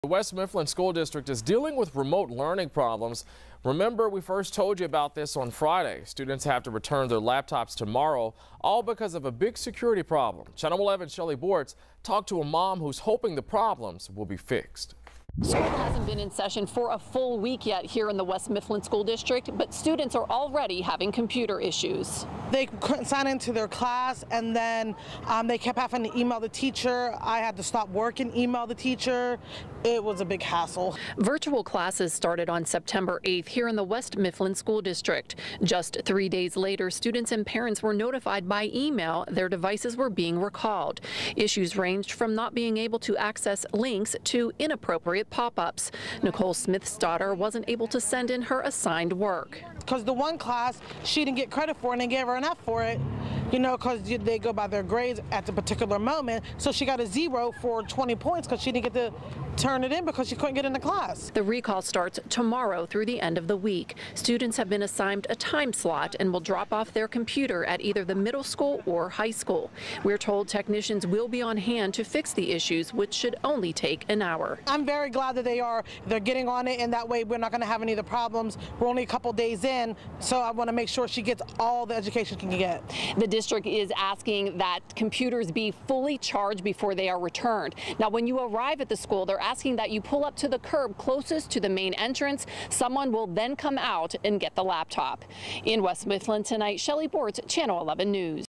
The West Mifflin School District is dealing with remote learning problems. Remember, we first told you about this on Friday. Students have to return their laptops tomorrow, all because of a big security problem. Channel 11's Shelley Bortz talked to a mom who's hoping the problems will be fixed. School hasn't been in session for a full week yet here in the West Mifflin School District, but students are already having computer issues. They couldn't sign into their class, and then they kept having to email the teacher. I had to stop work and email the teacher. It was a big hassle. Virtual classes started on September 8th here in the West Mifflin School District. Just 3 days later, students and parents were notified by email their devices were being recalled. Issues ranged from not being able to access links to inappropriate pop-ups. Nicole Smith's daughter wasn't able to send in her assigned work. Because the one class she didn't get credit for and they gave her an F for it, you know, because they go by their grades at the particular moment. So she got a 0 for 20 points because she didn't get to turn it in because she couldn't get into class. The recall starts tomorrow through the end of the week. Students have been assigned a time slot and will drop off their computer at either the middle school or high school. We're told technicians will be on hand to fix the issues, which should only take an hour. I'm very glad that they're getting on it, and that way we're not going to have any of the problems. We're only a couple days in, so I want to make sure she gets all the education she can get. The district is asking that computers be fully charged before they are returned. Now, when you arrive at the school, they're asking that you pull up to the curb closest to the main entrance. Someone will then come out and get the laptop. In West Mifflin tonight, Shelley Bortz, Channel 11 News.